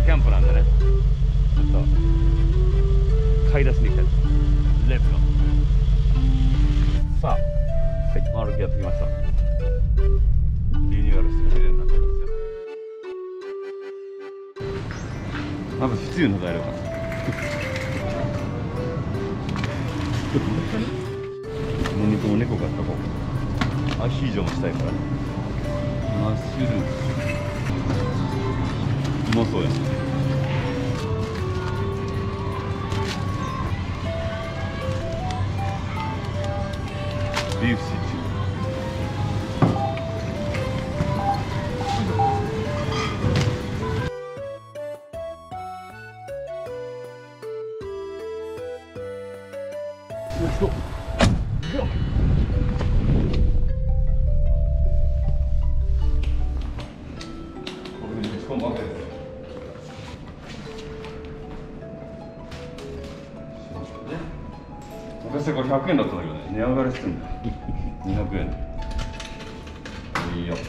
キャンプなんでね、ちょっと買い出しに行きたいと思います。レッツゴー。さあ、はい、歩きやってきました。リニューアルして綺麗になってるんですよ。まずシチューの材料から。も肉も猫がとこう。アヒージョもしたいからね。マッシュルーム。うまそうやん。ビーフシチュー。よいしょ。これに打ち込むわけですよ。昔これ100円だったんだけどね、値上がりしてるんだよ。200円。いいよ。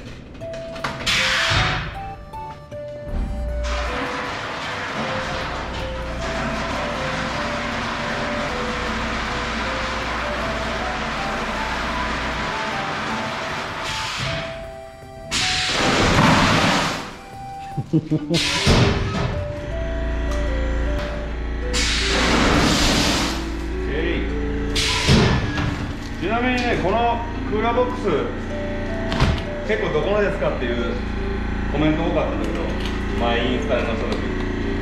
ちなみにね、このクーラーボックス結構どこのですかっていうコメント多かったんだけど、前インスタで載せた時、こ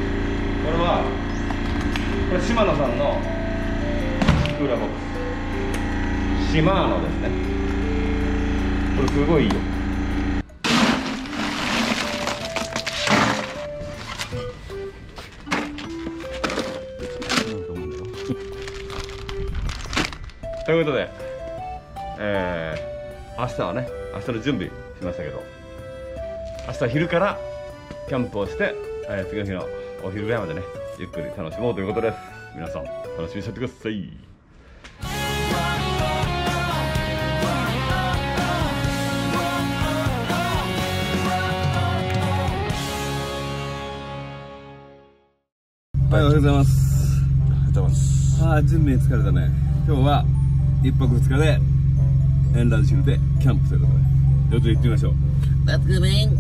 れシマノさんのクーラーボックス、シマーノですね。これすごいいいよ。ということで、明日はね、明日の準備しましたけど、明日は昼からキャンプをして、次の日のお昼ぐらいまでね、ゆっくり楽しもうということです。皆さん楽しみにしてってください。はい、おはようございます。おはようございます。ああ、準備に疲れたね。今日は1泊2日でエンラージヒルでキャンプということで、ちょっと行ってみましょう。Let's go, man.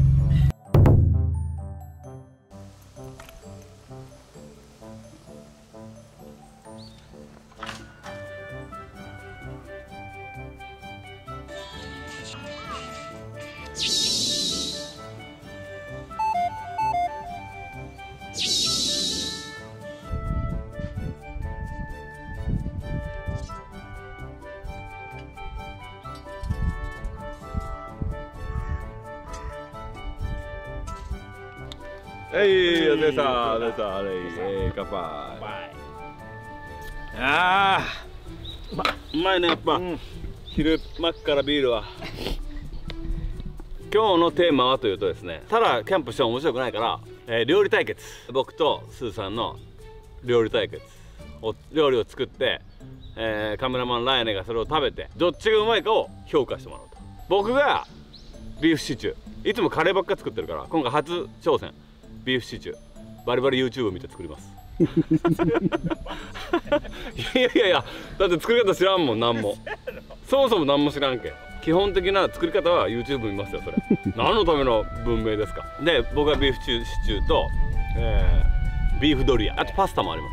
はい、お疲れ様でした。乾杯。ああ、うまいね、やっぱ。昼間からビールは。今日のテーマはというとですね、ただキャンプしても面白くないから、料理対決。僕とスーさんの料理対決。料理を作って、カメラマンライネがそれを食べて、どっちがうまいかを評価してもらおうと。僕がビーフシチュー。いつもカレーばっか作ってるから、今回初挑戦。ビーフシチューバリバリ YouTube を見て作りますいやだって作り方知らんもん。何もそもそも何も知らんけん。基本的な作り方は YouTube 見ますよ。それ何のための文明ですか。で、僕はビーフシチューと、ビーフドリア、あとパスタもあります。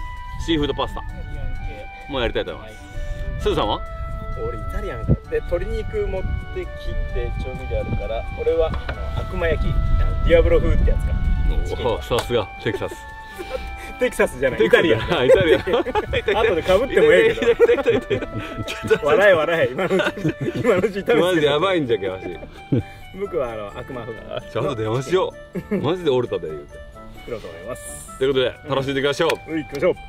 シーフードパスタもやりたいと思います。スーさんは？ 俺イタリアンで鶏肉持ってきて調味料あるから、俺は悪魔焼き、ディアブロ風ってやつか。 さすがテキサス。 テキサスじゃない、イタリアン。 イタリアン。 後でかぶってもええけど。笑い今のうち痛め。 マジでやばいんじゃけわし。 僕は悪魔風。 ちゃんと電話しよう。マジでオルタで言うて。 作ろうと思います。 ということで楽しんでいきましょう。 行きましょう。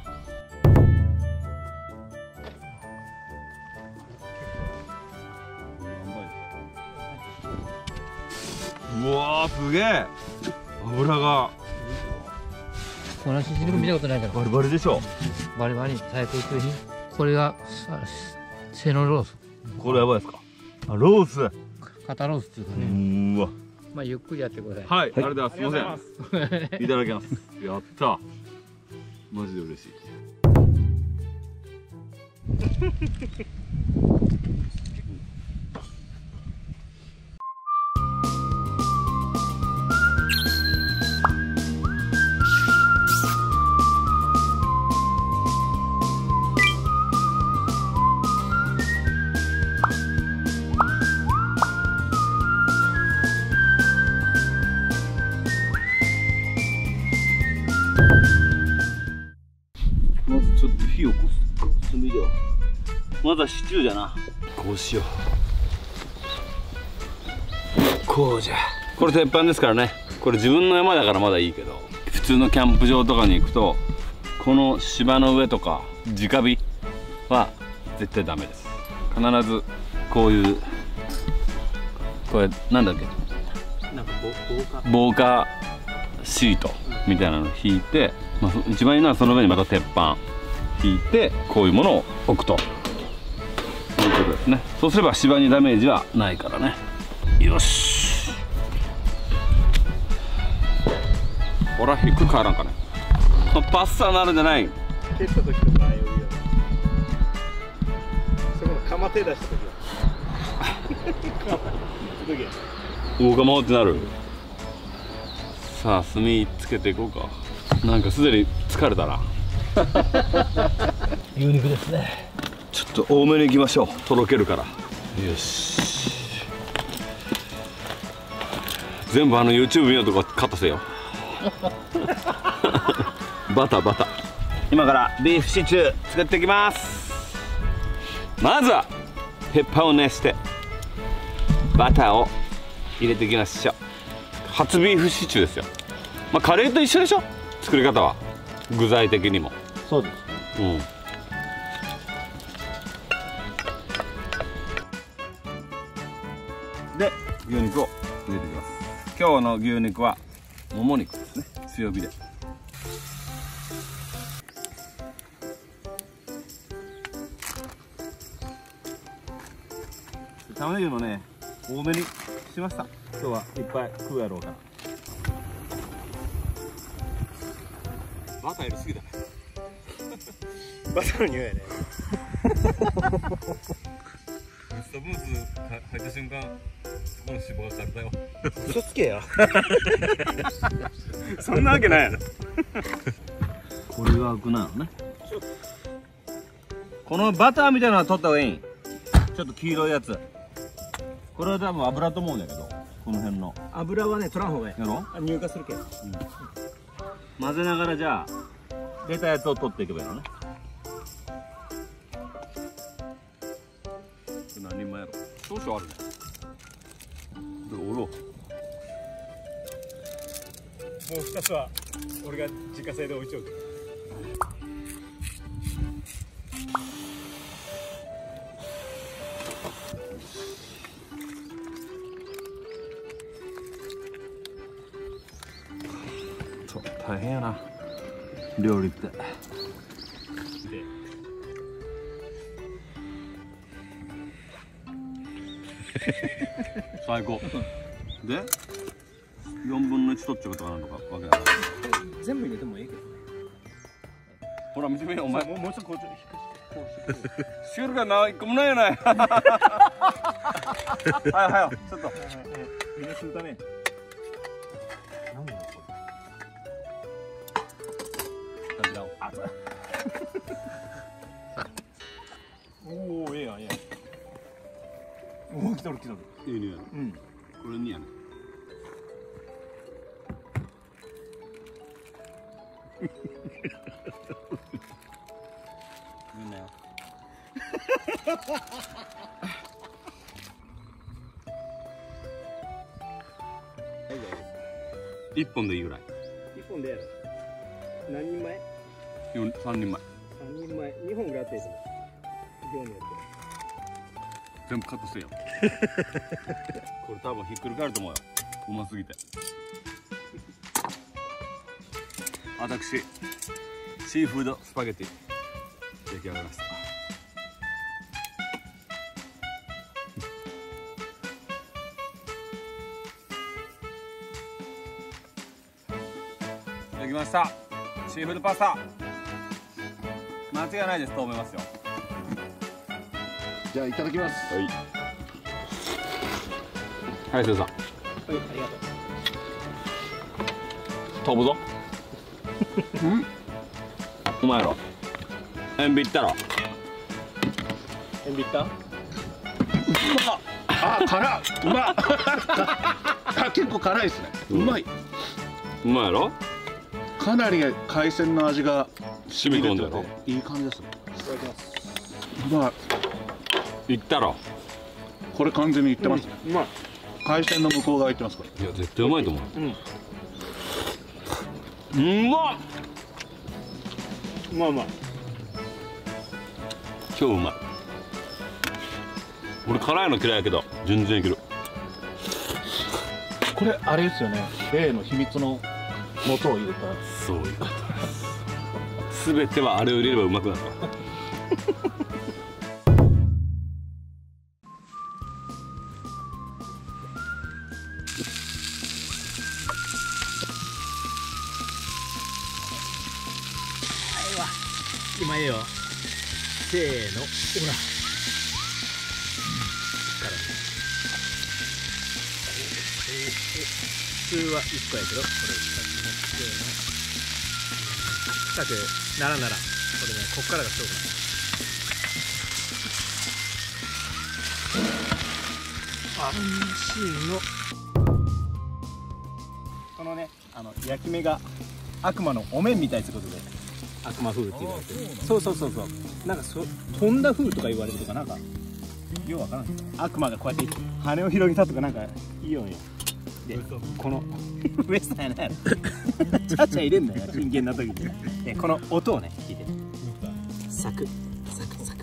うわー、すげえ油が同じ汁見たことないから。 バリバリでしょ。 バリバリ最高級品。これが背のロース。 これやばいですか。あ、ロース。 肩ロースっていうかね。 うわ、 まあゆっくりやってください。 はい、ありがとうございます。すみません。いただきます。やった。マジで嬉しい。まずちょっと火を起こす。炭ではまずはシチューじゃな。こうしよう。こうじゃ。これ鉄板ですからね。これ自分の山だからまだいいけど、普通のキャンプ場とかに行くとこの芝の上とか直火は絶対ダメです。必ずこういう、これなんだっけ、 なんか防火シートみたいなの引いて、まあ、一番いいのはその上にまた鉄板引いてこういうものを置くということですね。そうすれば芝にダメージはないからね。よし、ほら低く変わらんかね。パッサーなるんじゃない。 蹴った時とかああいうような、そこの釜手出した時は大釜ってなる。さあ炭つけていこうか。なんかすでに疲れたな。 牛肉ですね。 ちょっと多めにいきましょう。とろけるから。よし、全部YouTube 見ようとかカットせよ。バター今からビーフシチュー作っていきます。まずは鉄板を熱してバターを入れていきましょう。初ビーフシチューですよ。まあカレーと一緒でしょ、作り方は。具材的にもそうです。 で牛肉を入れていきます。今日の牛肉はもも肉ですね。強火で。玉ねぎもね多めにしました。今日はいっぱい食うやろうから。バター入れすぎだね。 バターの匂いやね。 ミスターブース入った瞬間、そこの脂肪が枯れたよ。 嘘つけや。 そんなわけないやろ。これが開くなのね。このバターみたいなのは取った方がいい。ちょっと黄色いやつ。これは多分油と思うんだけど、この辺の油はね取らん方がいい。 やろ。 乳化するけん。 混ぜながらじゃあ出たやつを取っていけばいいのね。何人前やろ。少々あるね。おろう。 もう2つは俺が自家製で置いちゃうけど。 大変やな料理って。最高で4分の1取っちゃうとかなんとかわけだから。 全部入れてもいいけどね。 ほら見てみようお前。 もうちょっとこうシュールがな1個もないやない。はいちょっとみんなするため。おお、ええやん、ええやん。おお、来とる来とる。 いいね。うん。これにやね。みんなよ。1本でいいぐらい。 1本でやる。何人前 ？3人前。 3人前、2本ぐらいあっていいですね。量によって。 全部カットせよ。これ多分ひっくり返ると思うよ。うますぎて。私、シーフードスパゲティ出来上がりました。 ただきました。シーフードパスタ間違いないですと思いますよ。 じゃあいただきます。 はい、すーさん。 はい、ありがとう。 飛ぶぞ。うまいやろ。塩ビったろ。 塩ビったあ、辛っ。うまっ。あ、結構辛いですね。うまい。 うまいやろ。 かなり海鮮の味が染み込んでるろ。 いい感じですね。 いただきます。 うまい。 いったろ。 これ完全にいってますね。 うまい。 海鮮の向こう側いってますこれ。 いや、絶対うまいと思う。うまっ。 うまい。 超うまい。俺辛いの嫌いやけど全然いける。 これあれですよね。例の秘密の素を入れた。 そういうことです。全てはあれを入れればうまくなる。 今ええよ。せーの、ほら。普通は1個やけど、これ2つのせーの。深くならんならん。これね、こっからが勝負なんだ。しいの。このね、焼き目が悪魔のお面みたいということで。悪魔風って言われてる。そうなんか飛んだ風とか言われるとかなんかようわからんけど、悪魔がこうやって羽を広げたとかなんかいいよね。でこのウエスタンやなやろちゃちゃ入れんなよ真剣な時に。でこの音をね聞いて、サクサクサク。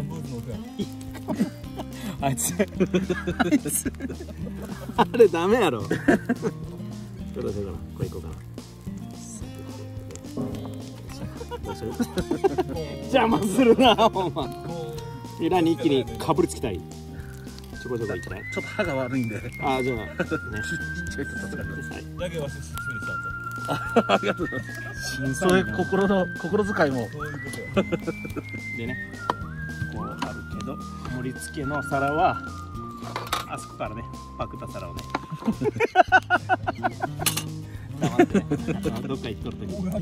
あいつあれダメやろ。どうだこれいこうかな。邪魔するなほんま。裏に一気にかぶりつきたい。ちょこちょこいきたい。 ちょっと歯が悪いんで。 ああ、じゃあね。 ちょっと助かります。 だけわし失礼したんぞ。 ありがとうございます。そういう心遣いも。 でね、こうあるけど盛り付けの皿はあそこからねパクった皿をね。黙ってね、どっか行っとるとき。これ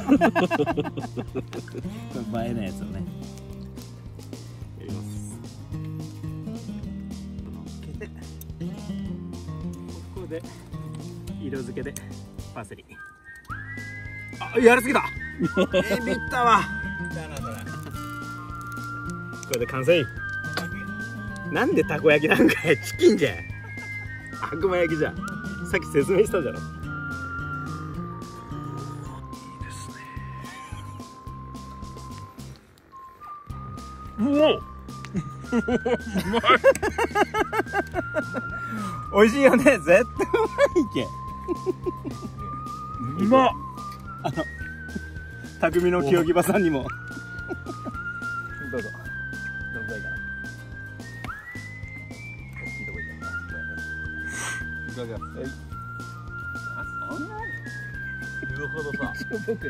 映えないやつをね。やります。ここで色付けでパセリ。あ、やりすぎた。ビったわ。これで完成。なんでたこ焼きなんかい。チキンじゃん。悪魔焼きじゃん。さっき説明したじゃろ。うお美味しいよね。絶対うまいけ。うまっ。匠の清木場さんにもどうぞ。どのぐらいかな。大きいとこいいかな。いただきます。はい。あ、そんなに言うほどさ。僕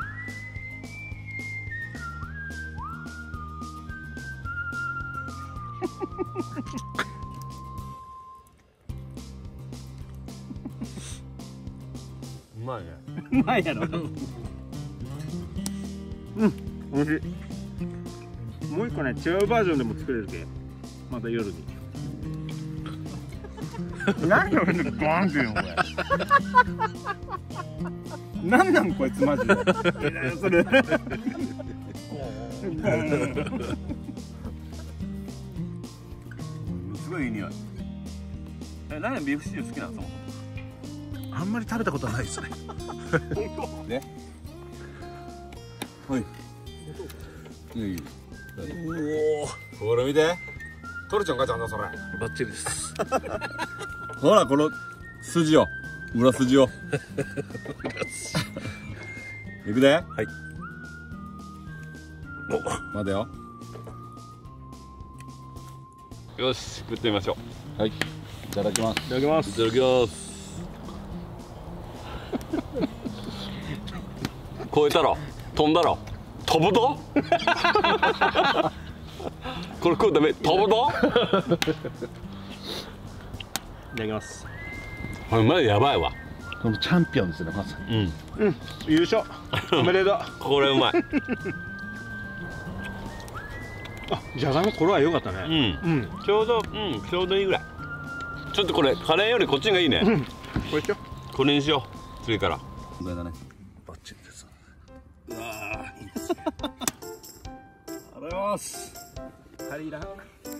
うまいね。 うまいやろ。美味しい。もう一個ね、違うバージョンでも作れるけ。また夜に。何をバーンって言うのこれ。なんなんこいつマジで。それ。すごいいい匂い。ライアンビーフシチュー好きなのそもそも。 あんまり食べたことないですね。 ね。はい。いい。おお。これ見て。トルちゃんかちゃんだそれ。 バッチリです。 ほらこの筋を、裏筋を。いくで。はい。お、待てよ。よし、食ってみましょう。はい。いただきます。 いただきます。 いただきます。 超えたろ、飛んだろ、飛ぶぞこれ食うため飛ぶぞいただきます。 これマジやばいわ。 このチャンピオンですね、まさに。 優勝おめでとう。 これうまい。 あ、じゃがいもこれは良かったね。 ちょうどいいぐらい。ちょっとこれカレーよりこっちがいいね。 これしよこれにしよう、次から。 これだね。バッチリです。 う。いいですね。ありがとうございます。カレーいらん。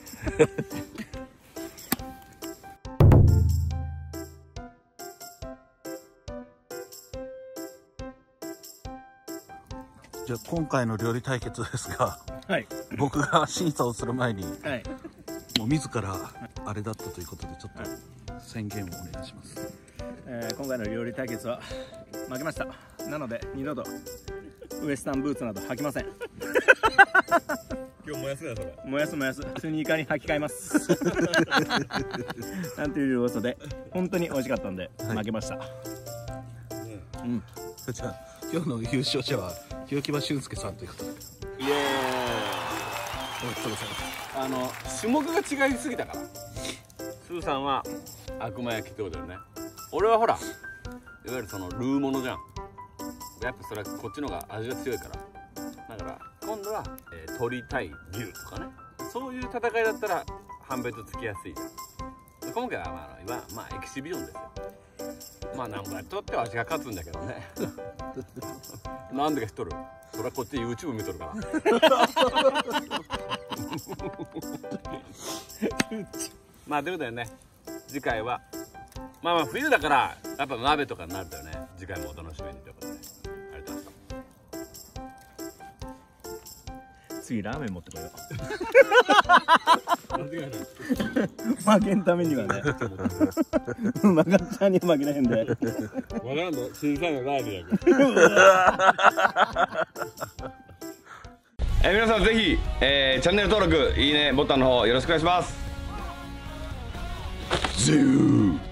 じゃあ今回の料理対決ですが、 はい。 僕が審査をする前にはい。 もう自らあれだったということでちょっと宣言をお願いします。 今回の料理対決は負けました。なので二度とウエスタンブーツなど履きません。 今日燃やすね、それ。 燃やすスニーカーに履き替えます。なんていうことで本当に美味しかったんで負けました。 じゃあ今日の優勝者は清木場俊介さんということで。 イエーイ。 おめでとうございます。 種目が違いすぎたから。スーさんは悪魔焼きってことだよね。俺はほら、いわゆるそのルーものじゃん。やっぱそれはこっちの方が味が強いから。だから今度は、鶏対牛とかね、そういう戦いだったら判別つきやすいじゃん。今回はまあエキシビジョンですよ。まあ何ぼやっとってわしが勝つんだけどね。なんでか知っとる？それはこっち YouTube 見とるから。まあということでね、次回はまあ冬だからやっぱ鍋とかになるんだよね。次回もお楽しみにということで、ありがとうございました。 次ラーメン持ってこよう。 間違いない。 負けんためにはね。マガちゃんに負けないんで。 わからんの審査員のライブやけど。皆さんぜひ、チャンネル登録、いいねボタンの方よろしくお願いします。 ズー